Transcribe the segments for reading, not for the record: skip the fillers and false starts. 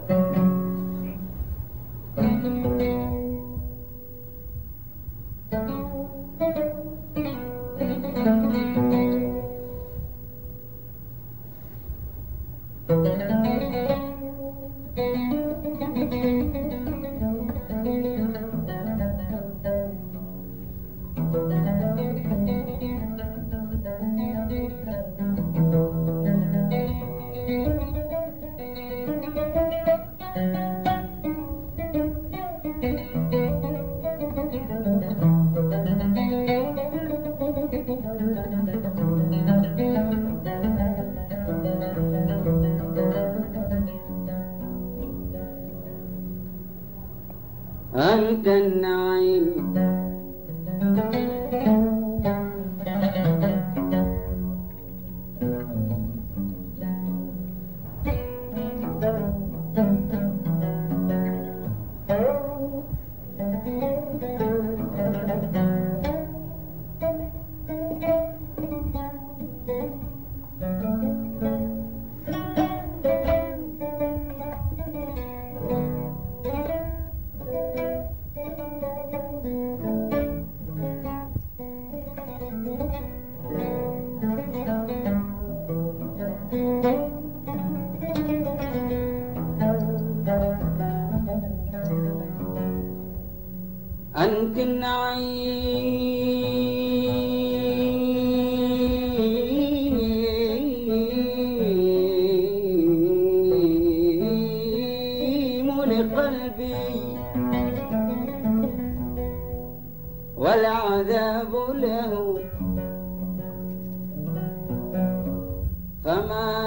أنت النعيم أنت النعيم لقلبي والعذاب له، فما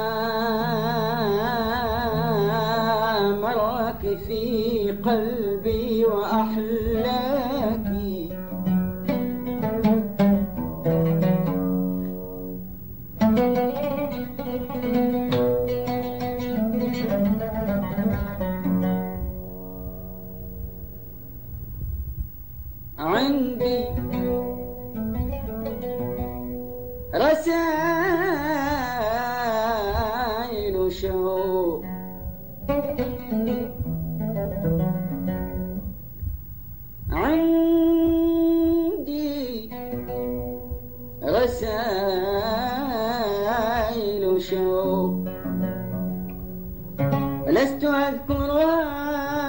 مرك في قلبي وأحلاك. عندي رسائل شوق عندي رسائل شوق لست أذكرها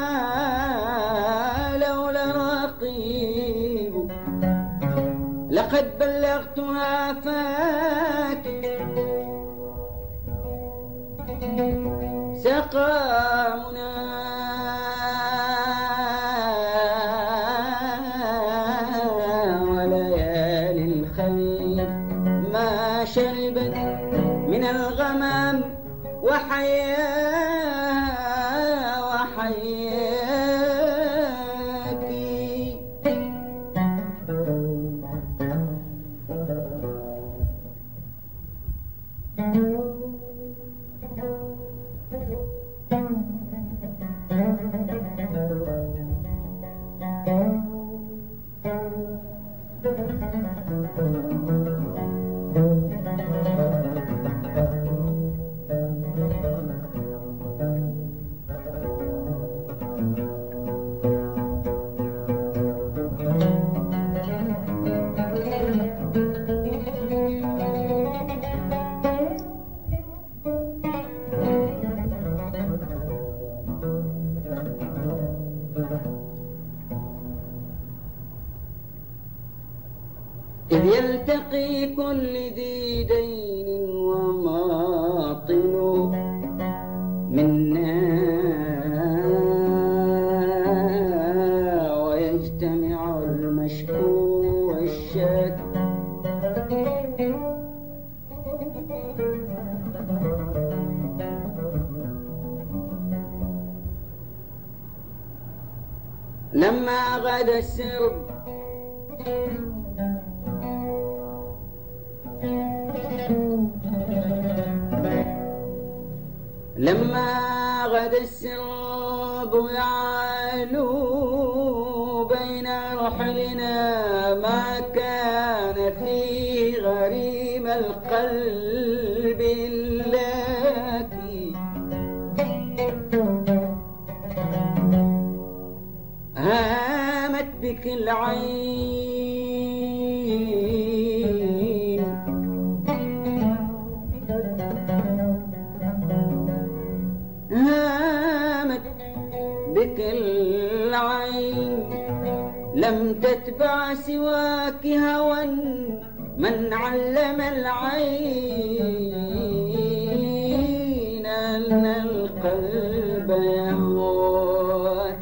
لولا رقيب، لقد بلغتها فاتك سقامنا وليالي الخليل ما شربت من الغمام وحياك. إذ يلتقي كل ذي دين وماطل منا ويجتمع المشكو والشاك. لما غدا السرب لما غدا السرب يعلو بين رحلنا ما كان في غريم القلب اللاكي. بك العين هامت بك العين لم تتبع سواك هوى من علم العين أن القلب يهوى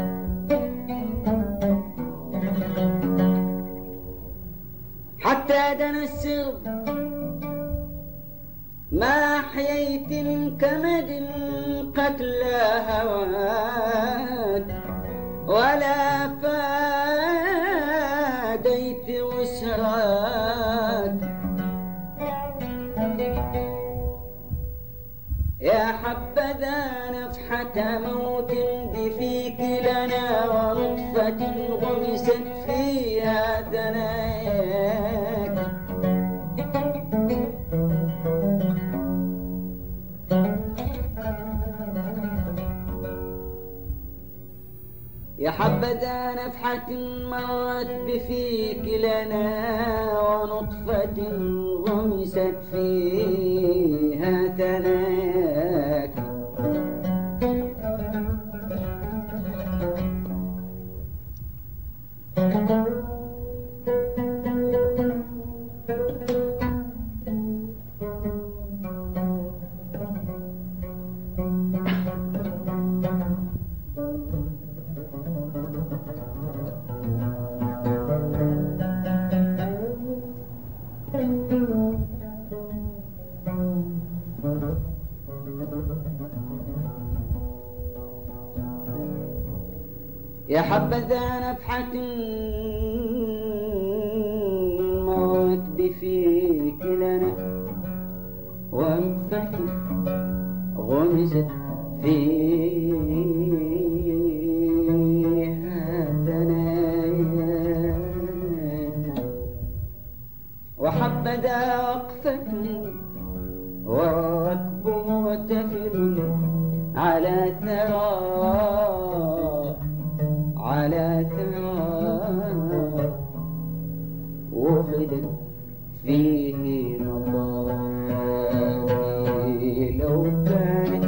حتى دنا السرب ما أحييت من كمد قتلى هواك ولا فاديت وسراك يا حبذا نفحة موت بفيك لنا ونطفة غمست فيها ثناياك يا حبذا نفحة مرت بفيك لنا ونطفة غمست فيها ثناك يا حبذا نفحة مرت بفيك لنا ونطفة غمست فيها ثنايا وحبذا وقفة والركب مرتفل على ثرى وغدا فيه مطاري لو كانت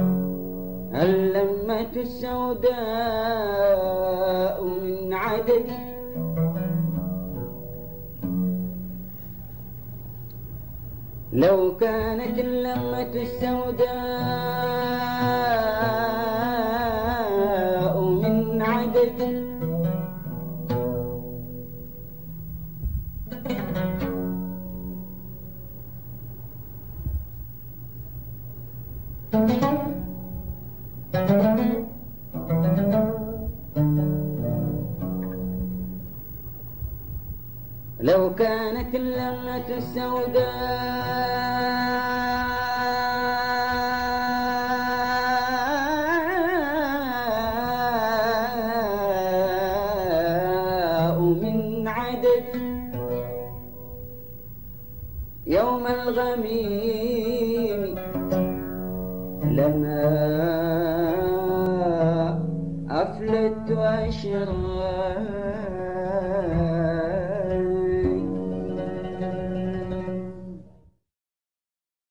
اللمة السوداء من عدد لو كانت اللمة السوداء من عدد لو كانت اللمة السوداء من عدد يوم الغميم لما أفلت وأشرقت